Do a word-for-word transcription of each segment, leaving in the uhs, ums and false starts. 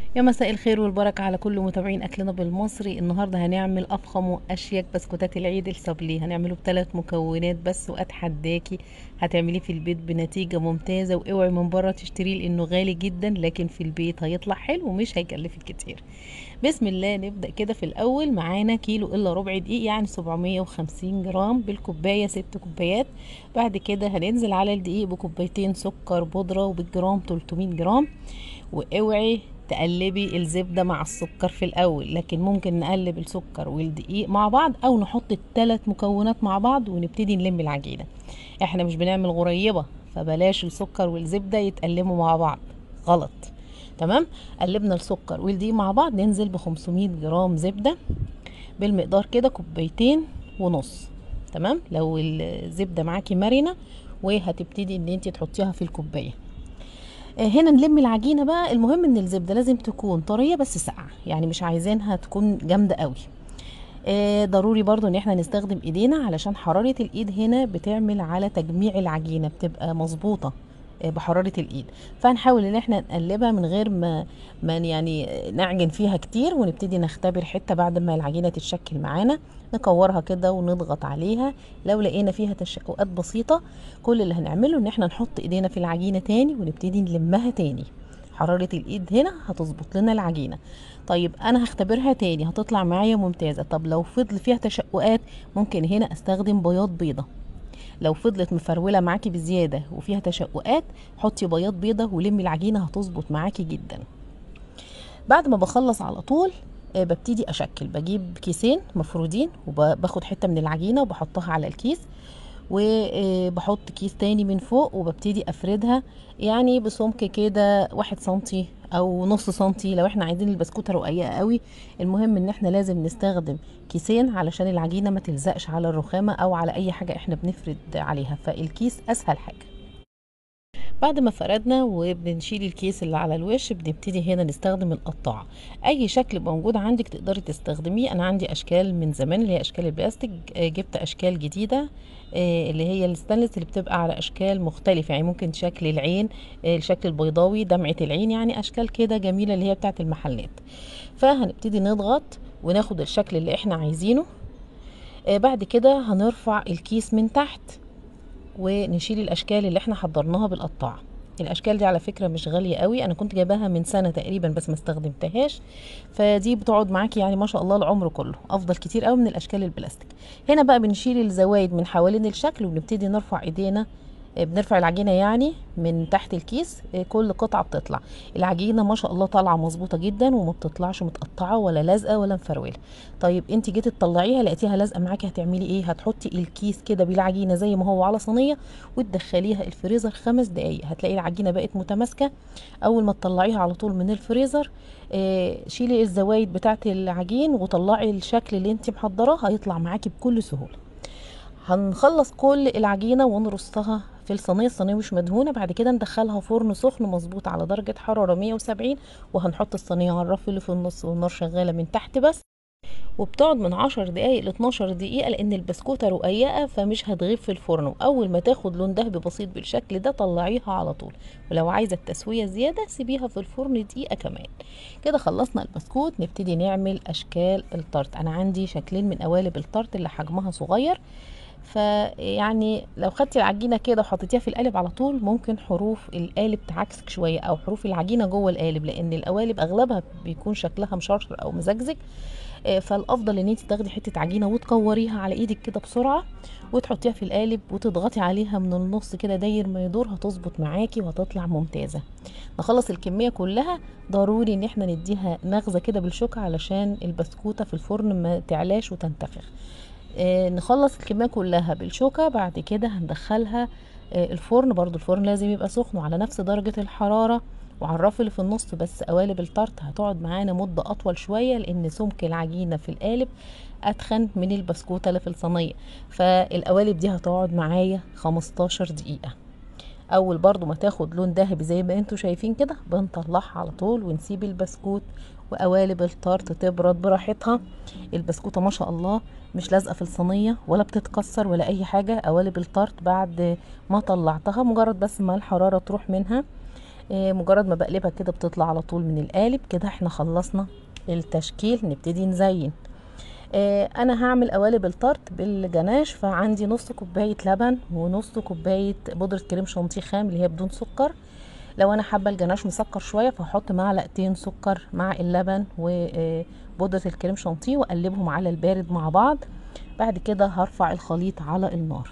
يا مساء الخير والبركة على كل متابعين أكلنا بالمصري. النهاردة هنعمل أفخم وأشيك بسكوتات العيد الصبلي. هنعمله بثلاث مكونات بس، وأتحداكي هتعمليه في البيت بنتيجة ممتازة. واوعي من بره تشتريه لأنه غالي جدا، لكن في البيت هيطلع حلو ومش هيكلفك كتير. بسم الله. نبدأ كده. في الأول معانا كيلو إلا ربع دقيق، يعني سبعمية وخمسين جرام، بالكوباية ست كوبايات. بعد كده هننزل على الدقيق بكوبايتين سكر بودرة، وبالجرام تلتمية جرام. واوعي تقلبي الزبدة مع السكر في الأول، لكن ممكن نقلب السكر والدقيق مع بعض، أو نحط الثلاث مكونات مع بعض ونبتدي نلم العجينة. احنا مش بنعمل غريبة، فبلاش السكر والزبدة يتقلبوا مع بعض، غلط. تمام. قلبنا السكر والدقيق مع بعض، ننزل ب خمسمية جرام زبدة بالمقدار كده كوبايتين ونص. تمام. لو الزبدة معاكي مرنة وهتبتدي ان انت تحطيها في الكوبايه. آه، هنا نلم العجينه بقى. المهم ان الزبده لازم تكون طريه بس ساقعه، يعني مش عايزينها تكون جامده قوي. آه، ضروري برضو ان احنا نستخدم ايدينا، علشان حراره الايد هنا بتعمل على تجميع العجينه، بتبقى مظبوطه آه، بحراره الايد. فهنحاول ان احنا نقلبها من غير ما ما يعني نعجن فيها كتير، ونبتدي نختبر حته بعد ما العجينه تتشكل معانا. نكورها كده ونضغط عليها. لو لقينا فيها تشققات بسيطه، كل اللي هنعمله ان احنا نحط ايدينا في العجينه تاني ونبتدي نلمها تاني. حراره الايد هنا هتظبط لنا العجينه. طيب انا هختبرها تاني، هتطلع معايا ممتازة. طب لو فضل فيها تشققات، ممكن هنا استخدم بياض بيضة. لو فضلت مفرولة معاكي بزيادة وفيها تشققات، حطي بياض بيضة ولمي العجينة، هتظبط معاكي جدا. بعد ما بخلص على طول آه، ببتدي اشكل. بجيب كيسين مفرودين وباخد حتة من العجينة وبحطها على الكيس، وبحط كيس تاني من فوق وببتدي افردها، يعني بسمك كده واحد سنتي او نص سنتي لو احنا عايزين البسكوتة رقيقة قوي. المهم ان احنا لازم نستخدم كيسين علشان العجينة ما تلزقش على الرخامة او على اي حاجة احنا بنفرد عليها، فالكيس اسهل حاجة. بعد ما فردنا وبنشيل الكيس اللي على الوش، بنبتدي هنا نستخدم القطاعة. اي شكل موجود عندك تقدري تستخدميه. انا عندي اشكال من زمان اللي هي اشكال البلاستيك، آه، جبت اشكال جديدة آه، اللي هي الستانلس، اللي بتبقى على اشكال مختلفة، يعني ممكن شكل العين، آه، الشكل البيضاوي، دمعة العين، يعني اشكال كده جميلة اللي هي بتاعت المحلات. فهنبتدي نضغط وناخد الشكل اللي احنا عايزينه. آه، بعد كده هنرفع الكيس من تحت ونشيل الاشكال اللي احنا حضرناها بالقطاعه. الاشكال دي على فكره مش غاليه قوي، انا كنت جايباها من سنه تقريبا بس ما استخدمتهاش، فدي بتقعد معاكي يعني ما شاء الله العمر كله، افضل كتير قوي من الاشكال البلاستيك. هنا بقى بنشيل الزوايد من حوالين الشكل وبنبتدي نرفع ايدينا. آه، بنرفع العجينه يعني من تحت الكيس. آه، كل قطعه بتطلع. العجينه ما شاء الله طالعه مظبوطه جدا، وما بتطلعش متقطعه ولا لازقه ولا مفروله. طيب انت جيتي تطلعيها لقيتيها لازقه معاكي، هتعملي ايه؟ هتحطي الكيس كده بالعجينه زي ما هو على صينيه، وتدخليها الفريزر خمس دقايق، هتلاقي العجينه بقت متماسكه. اول ما تطلعيها على طول من الفريزر، آه شيلي الزوايد بتاعه العجين وطلعي الشكل اللي انت محضراه، هيطلع معاكي بكل سهوله. هنخلص كل العجينه ونرصها في الصينيه. الصينيه مش مدهونه. بعد كده ندخلها فرن سخن مظبوط على درجه حراره مية وسبعين، وهنحط الصينيه على الرف اللي في النص والنار شغاله من تحت بس. وبتقعد من عشر دقايق ل اتناشر دقيقة، لأن البسكوتة رقيقة فمش هتغيب في الفرن. وأول ما تاخد لون دهبي بسيط بالشكل ده طلعيها على طول. ولو عايزة التسوية زيادة سيبيها في الفرن دقيقة كمان. كده خلصنا البسكوت. نبتدي نعمل أشكال التارت. أنا عندي شكلين من قوالب التارت اللي حجمها صغير، فيعني لو خدتي العجينه كده وحطيتيها في القالب على طول، ممكن حروف القالب تعكسك شويه، او حروف العجينه جوه القالب، لان القوالب اغلبها بيكون شكلها مشرشر او مزجزج. آه، فالافضل ان انت تاخدي حته عجينه وتكوريها على ايدك كده بسرعه، وتحطيها في القالب وتضغطي عليها من النص كده داير ما يدور، هتظبط معاكي وهتطلع ممتازه. نخلص الكميه كلها. ضروري ان احنا نديها نغزه كده بالشوكه علشان البسكوته في الفرن ما تعلاش وتنتفخ. آه، نخلص الكمية كلها بالشوكة. بعد كده هندخلها آه، الفرن. برضو الفرن لازم يبقى سخن وعلى نفس درجة الحرارة، وعلى الرف اللي في النص بس. قوالب التارت هتقعد معانا مدة أطول شوية، لأن سمك العجينة في القالب أتخن من البسكوتة اللي في الصينية. فالقوالب دي هتقعد معايا خمستاشر دقيقة. اول برضو ما تاخد لون ذهبي زي ما انتوا شايفين كده، بنطلعها على طول ونسيب البسكوت وقوالب التارت تبرد براحتها. البسكوته ما شاء الله مش لازقه في الصينيه ولا بتتكسر ولا اي حاجه. قوالب التارت بعد ما طلعتها، مجرد بس ما الحراره تروح منها، آه، مجرد ما بقلبها كده بتطلع على طول من القالب. كده احنا خلصنا التشكيل، نبتدي نزين. آه، انا هعمل قوالب الطرد بالجناش، فعندي نص كوبايه لبن ونص كوبايه بودره كريم شانتيه خام اللي هي بدون سكر. لو انا حابه الجناش مسكر شويه فهحط معلقتين سكر مع اللبن وبودره الكريم شانتيه واقلبهم على البارد مع بعض. بعد كده هرفع الخليط على النار،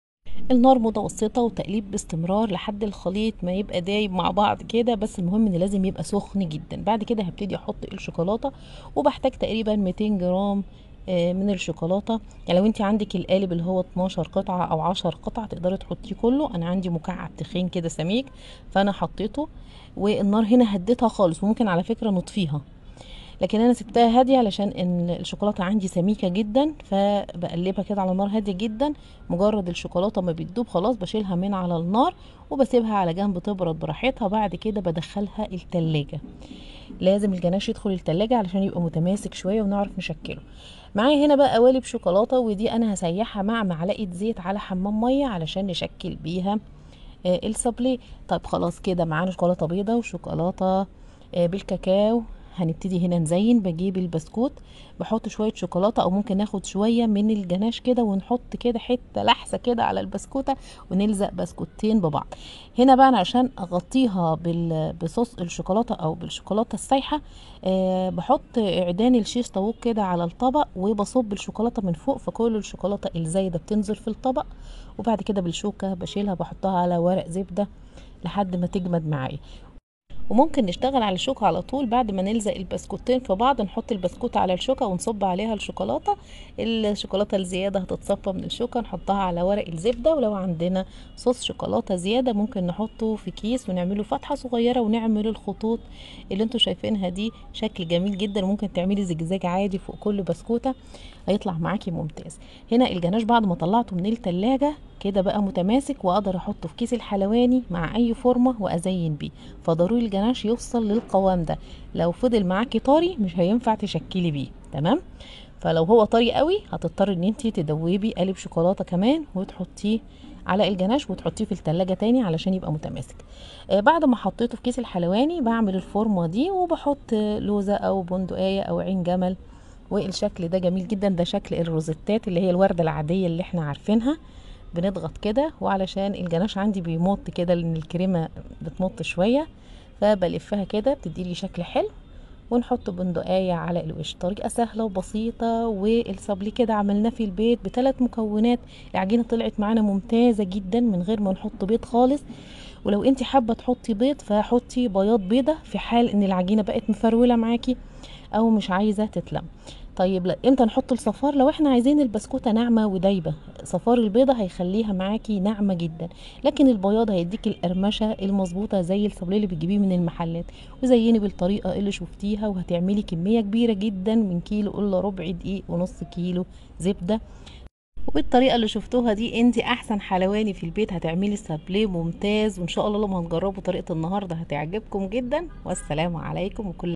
النار متوسطه وتقليب باستمرار لحد الخليط ما يبقى دايب مع بعض كده. بس المهم ان لازم يبقى سخن جدا. بعد كده هبتدي احط الشوكولاته، وبحتاج تقريبا مئتين جرام آه، من الشوكولاته. يعني لو انت عندك القالب اللي هو اتناشر قطعه او عشر قطع تقدري تحطيه كله. انا عندي مكعب تخين كده سميك فانا حطيته، والنار هنا هديتها خالص، وممكن على فكره نطفيها، لكن انا سبتها هاديه علشان ان الشوكولاته عندي سميكه جدا، فبقلبها كده على نار هاديه جدا. مجرد الشوكولاته ما بتدوب خلاص بشيلها من على النار وبسيبها على جنب تبرد براحتها. بعد كده بدخلها التلاجة. لازم الجناش يدخل التلاجة علشان يبقى متماسك شويه ونعرف نشكله. معايا هنا بقى قوالب شوكولاته، ودي انا هسيحها مع معلقه زيت على حمام ميه علشان نشكل بيها آه السابليه. طيب خلاص كده معانا شوكولاته بيضه وشوكولاته آه بالكاكاو. هنبتدي هنا نزين. بجيب البسكوت، بحط شويه شوكولاته او ممكن ناخد شويه من الجناش كده ونحط كده حته لحسه كده على البسكوته ونلزق بسكوتين ببعض. هنا بقى أنا عشان اغطيها بال- بصوص الشوكولاته او بالشوكولاته السايحه أه بحط عيدان الشيش طاووق كده على الطبق وبصب الشوكولاته من فوق، فكل الشوكولاته الزايده بتنزل في الطبق. وبعد كده بالشوكه بشيلها بحطها على ورق زبده لحد ما تجمد معايا. وممكن نشتغل على الشوكة على طول بعد ما نلزق البسكوتين في بعض، نحط البسكوت على الشوكة ونصب عليها الشوكولاتة. الشوكولاتة الزيادة هتتصفى من الشوكة نحطها على ورق الزبدة. ولو عندنا صوص شوكولاتة زيادة ممكن نحطه في كيس ونعمله فتحة صغيرة ونعمل الخطوط اللي انتوا شايفينها دي. شكل جميل جدا. ممكن تعملي زجزاج عادي فوق كل بسكوتة هيطلع معاكي ممتاز. هنا الجناش بعد ما طلعته من التلاجة كده بقى متماسك، واقدر احطه في كيس الحلواني مع اي فورمه وازين بيه. فضروري الجناش يوصل للقوام ده. لو فضل معاكي طري مش هينفع تشكلي بيه، تمام؟ فلو هو طري قوي هتضطري ان انتي تدوبي قالب شوكولاته كمان وتحطيه على الجناش وتحطيه في التلاجة تاني علشان يبقى متماسك. آه بعد ما حطيته في كيس الحلواني بعمل الفورمه دي وبحط لوزه او بندقية او عين جمل، والشكل ده جميل جدا. ده شكل الروزيتات اللي هي الوردة العادية اللي احنا عارفينها. بنضغط كده، وعلشان الجناش عندي بيمط كده لان الكريمة بتمط شوية فبلفها كده بتديلي شكل حلو. ونحط بندقية على الوش. طريقة سهلة وبسيطة، والصابلي كده عملناه في البيت بثلاث مكونات. العجينة طلعت معانا ممتازة جدا من غير ما نحط بيض خالص. ولو انت حابة تحطي بيض فحطي بياض بيضة في حال ان العجينة بقت مفرولة معاكي او مش عايزة تتلم. طيب لا امتى نحط الصفار؟ لو احنا عايزين البسكوتة ناعمة ودايبة صفار البيضة هيخليها معاكي ناعمة جدا، لكن البياض هيديك القرمشة المظبوطة زي الصابلي اللي بتجيبيه من المحلات. وزيني بالطريقة اللي شفتيها وهتعملي كمية كبيرة جدا من كيلو الا ربع دقيق ونص كيلو زبدة. وبالطريقة اللي شفتوها دي انت احسن حلواني في البيت هتعملي سابليه ممتاز. وان شاء الله لما هتجربوا طريقة النهاردة هتعجبكم جدا. والسلام عليكم وكل